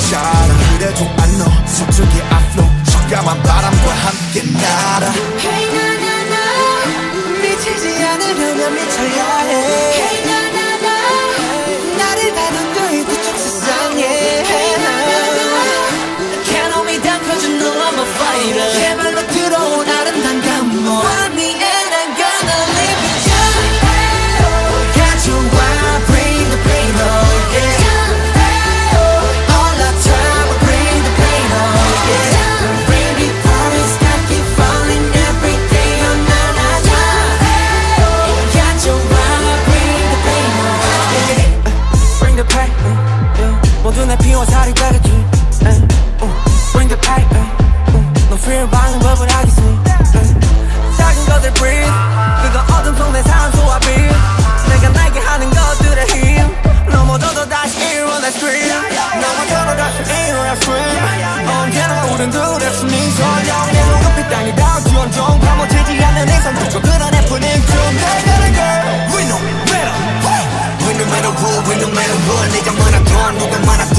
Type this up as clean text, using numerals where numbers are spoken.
괜찮아. 그래도 안 너 서툴게 앞으로 적감한 바람과 함께 날아. Hey na na na 미치지 않으려면 미쳐야 해. Hey na na na 나를 다듬는 그쪽 세상에. Hey na na na Can't hold me down cause you know I'm a fighter. 제발로 들어온 아름다운 감동. Want me and I'm gonna live with you. Got you I bring the pain, oh yeah. All the time I bring the pain, oh yeah. Baby promise I keep falling every day, oh na na na. Got you I bring the pain, oh yeah. Bring the pain, 모두 내 피와 살이 되겠지. Bring the pain, 너 fear 받는 법을 알겠지. 작은 것들 breathe, 그거 어둠 속 내 산소와 빛. 내가 날게 하는 것들의 힘. 넘어져도 다시 일어나 scream. 넘어져도 다시 일어나 scream. 언제나 우린 둘의 숨이 설령 내 눈앞이 땅이 닿을지 온종 파묻히지 않는 이상 그저 그런 애프닝 좀 We no matter what, we no matter what. 네가 말하던 누가 말하던